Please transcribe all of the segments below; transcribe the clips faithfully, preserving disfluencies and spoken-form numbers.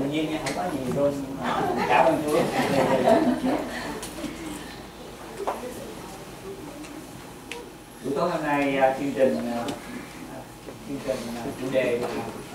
nhiên nha, không có gì luôn. Cảm ơn Chúa. Buổi tối hôm nay chương trình chương trình chủ đề là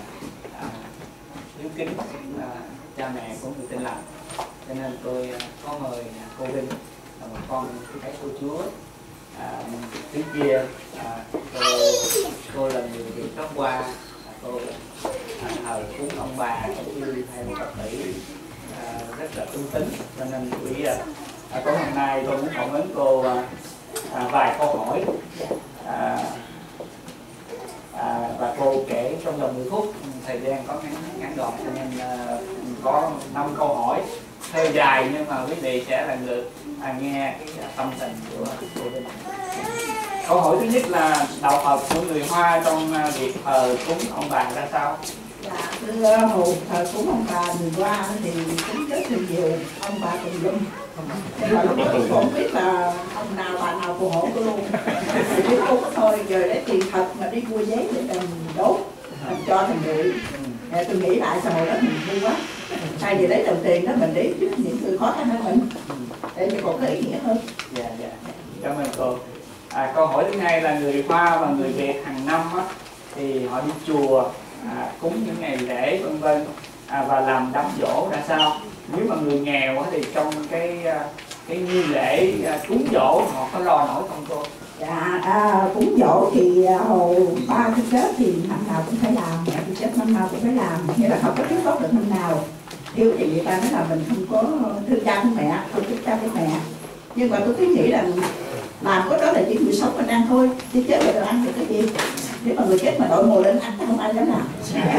hiếu kính cha mẹ của người Tin Lành, cho nên tôi có mời cô Vinh là một con cái cô Chúa. À, thứ kia à, cô, cô là người Việt gốc Hoa, cô à, thờ cúng ông bà cũng như theo Phật tử à, rất là trung tín, cho nên quý à, tối hôm nay tôi muốn phỏng vấn cô à, à, vài câu hỏi à, à, và cô kể trong vòng mười phút, thời gian có ngắn ngắn gọn, cho nên à, có năm câu hỏi hơi dài nhưng mà quý vị sẽ là người à, nghe cái tâm tình của cô Vinh. Câu hỏi thứ nhất là đạo Phật của người Hoa trong việc thờ cúng ông bà ra sao? Dạ, thưa hồn thờ cúng ông bà người Hoa thì cũng rất là nhiều ông bà tùm lum. Nhưng mà lúc đó tôi không biết là ông nào bà nào phù hộ tôi luôn. Thì biết cúng thôi, rồi lấy tiền thật mà đi mua giấy để mình đốt, mình cho thành người. Thì tôi nghĩ lại sao hồi đó mình vui quá. Thay vì lấy đồng tiền đó mình để giúp những người khó khăn hơn mình, để cho còn có ý nghĩa hơn. Dạ, dạ. Cảm ơn cô. À, câu hỏi thứ hai là người Hoa và người Việt hàng năm á, thì họ đi chùa à, cúng những ngày lễ vân vân à, và làm đám giỗ ra sao? Nếu mà người nghèo á, thì trong cái cái nghi lễ à, cúng giỗ họ có lo nổi không cô? Dạ, à, cúng giỗ thì hồi ba tôi chết thì năm nào cũng phải làm, mẹ tôi chết năm nào cũng phải làm, nghĩa là không có thiếu sót được năm nào. Thiếu thì người ta nói là mình không có thương cha của mẹ, không thích cha của mẹ. Nhưng mà tôi cứ nghĩ rằng làm có đó là chỉ người sống mình ăn thôi, chứ chết rồi ăn được cái gì. Nếu mà người chết mà đội mồ lên ăn thì không ai dám làm.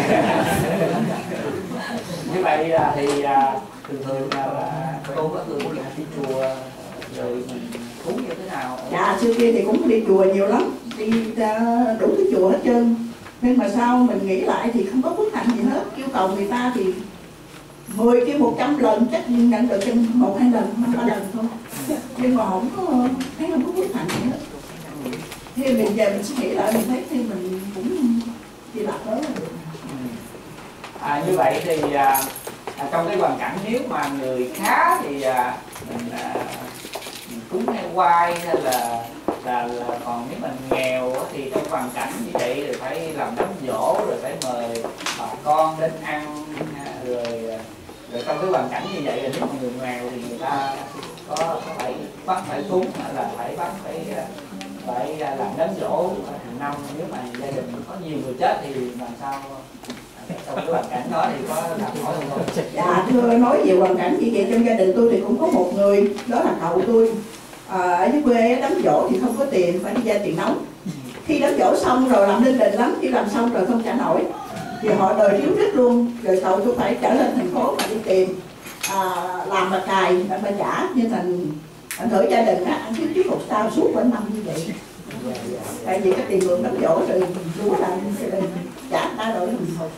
Như vậy thì thường thường là cô có thường đi chùa rồi mình cúng như thế nào? Dạ, xưa kia thì cũng đi chùa nhiều lắm, đi đủ cái chùa hết trơn. Nhưng mà sau mình nghĩ lại thì không có phước hạnh gì hết. Yêu cầu người ta thì mười kia một trăm lần chắc nhận được trên một hai lần, hai ba lần thôi. Nhưng mà không có, thấy không có phước hạnh gì hết. Thì mình về mình suy nghĩ lại mình thấy thì mình cũng chỉ lạc đó là được. À, như vậy thì à, trong cái hoàn cảnh nếu mà người khá thì à, mình, à, mình cúng theo quay hay là, là là còn nếu mình nghèo thì trong hoàn cảnh như vậy rồi phải làm đám giỗ, rồi phải mời bà con đến ăn, rồi rồi trong cái hoàn cảnh như vậy là nếu mà người nghèo thì người ta có, có phải bắt phải cúng hay là phải bắt phải phải làm đám giỗ hàng năm. Nếu mà gia đình có nhiều người chết thì làm sao trong cái hoàn cảnh đó thì có làm hỏi không? Dạ, thưa nói về hoàn cảnh như vậy trong gia đình tôi thì cũng có một người, đó là cậu tôi. À, ở dưới quê đám giỗ thì không có tiền, phải đi vay tiền nóng. Khi đám giỗ xong rồi làm linh đình lắm, khi làm xong rồi không trả nổi thì họ đòi thiếu rất luôn. Rồi cậu tôi phải trở lên thành phố mà đi tìm à, làm mà cài mà trả, nhưng thành thành thử gia đình á, ăn thiếu thiếu một sao suốt quanh năm như vậy. Tại vì cái tiền mượn đám giỗ rồi lúa là gia đình trả ta rồi mình hụt.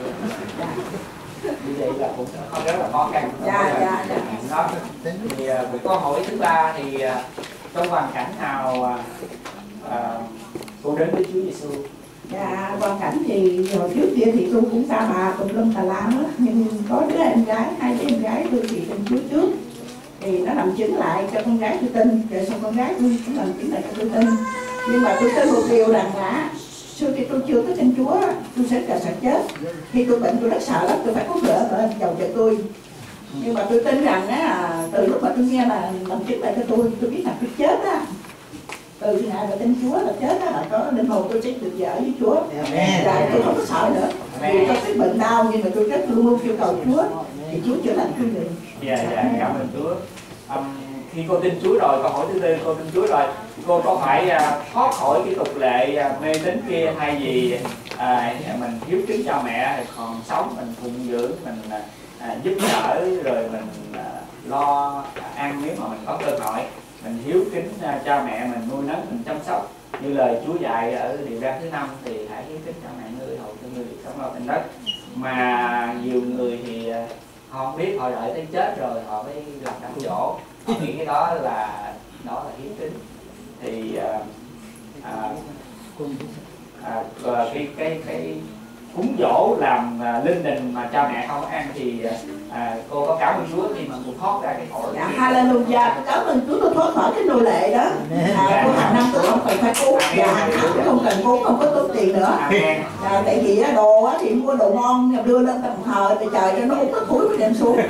Như vậy là cũng không rất là khó khăn. Dạ, dạ, dạ. Đó. Thì uh, câu hỏi thứ ba thì uh, trong hoàn cảnh nào uh, uh, cô đến với Chúa Giêsu? Dạ, hoàn cảnh thì hồi trước kia thì tôi cũng xa bà tùm lum tà la hết, nhưng có đứa em gái, hai đứa em gái tôi thì tin Chúa trước, thì nó làm chứng lại cho con gái tôi tin, rồi xong con gái tôi cũng làm chứng lại cho tôi tin. Nhưng mà tôi tin một điều rằng là xưa khi tôi chưa có tin Chúa, tôi sẽ rất là sợ chết. Khi tôi bệnh tôi rất sợ lắm, tôi phải có vợ lên chầu chờ tôi. Nhưng mà tôi tin rằng á, từ lúc mà tôi nghe là làm chứng lại cho tôi, tôi biết là tôi chết á, từ ngày mà tin Chúa là chết á, là có linh hồn tôi sẽ được vợ với Chúa. Rồi tôi không có sợ nữa. Vì có cái bệnh đau nhưng mà tôi rất luôn luôn kêu cầu Chúa, thì Chúa chữa lành tôi liền. Dạ, dạ, cảm ơn Chúa. Um, khi cô tin Chúa rồi, câu hỏi thứ tư cô tin Chúa rồi, cô có phải uh, thoát khỏi cái tục lệ uh, mê tín kia, thay vì uh, mình hiếu kính cho mẹ còn sống mình phụng dưỡng, mình uh, giúp đỡ, rồi mình uh, lo ăn nếu mà mình có cơ hội, mình hiếu kính uh, cha mẹ mình, nuôi nấng mình, chăm sóc như lời Chúa dạy ở điều răn thứ năm thì hãy hiếu kính cha mẹ ngươi hầu cho ngươi việc sống lo trên đất. Mà nhiều người thì uh, họ không biết, họ đợi tới chết rồi họ mới làm đám giỗ, họ nghĩ cái đó là đó là hiếu kính. Thì à, à, à, cái cái cái cúng dỗ làm à, linh đình mà cha mẹ không có ăn thì à, cô có cảm ơn Chúa khi mà cô thoát ra cái tội. Dạ, hallelujah, cảm ơn Chúa tôi thoát khỏi cái nô lệ đó. À, tôi hàng năm tôi không cần phải cúng, dạ, tôi không cần cúng, không có tốn tiền nữa. Dạ, tại vì đồ á thì mua đồ ngon đưa lên tầm thờ thì trời cho nó uống cái túi mới đem xuống.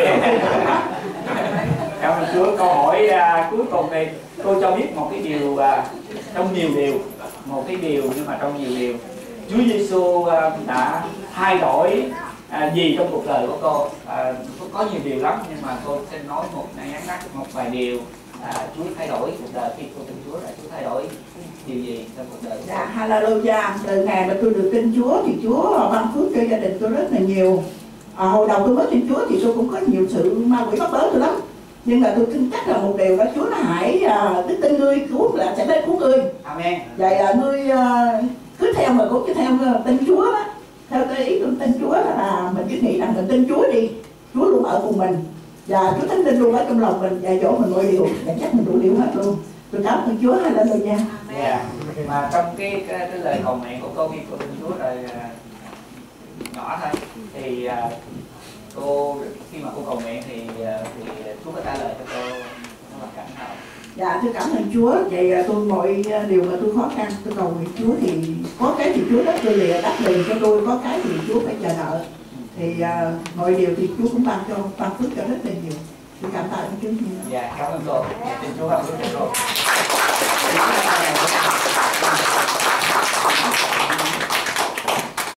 Cảm ơn Chúa. Câu hỏi à, cuối cùng này cô cho biết một cái điều à, trong nhiều điều, một cái điều nhưng mà trong nhiều điều Chúa Giêsu à, đã thay đổi à, gì trong cuộc đời của cô. À, có nhiều điều lắm nhưng mà cô sẽ nói một ngắn ngắn một vài điều à, Chúa thay đổi cuộc đời khi cô tin Chúa là Chúa thay đổi điều gì trong cuộc đời. Dạ, hallelujah. Từ ngày mà tôi được tin Chúa thì Chúa ban phước cho gia đình tôi rất là nhiều. À, hồi đầu tôi mới tin Chúa thì tôi cũng có nhiều sự ma quỷ bắt bớ tôi lắm. Nhưng mà tôi tin chắc là một điều đó, Chúa nó hãy à, đức tin ngươi cứu là sẽ đến cứu ngươi. Amen. Vậy là ngươi à, cứ theo mà cũng cứ theo tin Chúa đó. Theo cái ý tôi tin Chúa là mình cứ nghĩ rằng mình tin Chúa đi, Chúa luôn ở cùng mình và Chúa Thánh Linh luôn ở trong lòng mình dạy dỗ mình mọi điều, và chắc mình đủ điều hết luôn. Tôi cảm ơn Chúa. Hallelujah. Yeah. Mà trong cái, cái cái lời cầu nguyện của cô khi cô tin Chúa rồi à, nhỏ thôi thì à, cô khi mà cô cầu nguyện thì thì Chúa có trả lời cho cô trong hoàn cảnh nào? Dạ, tôi cảm ơn Chúa. Vậy tôi mọi điều mà tôi khó khăn tôi cầu nguyện Chúa thì có cái thì Chúa đáp tôi liền đáp liền cho tôi, có cái thì Chúa phải chờ đợi. Thì uh, mọi điều thì Chúa cũng ban cho ban phước cho rất là nhiều. Tôi cảm tạ Chúa nhiều. Dạ, cảm ơn cô. Xin Chúa ban phước cho cô.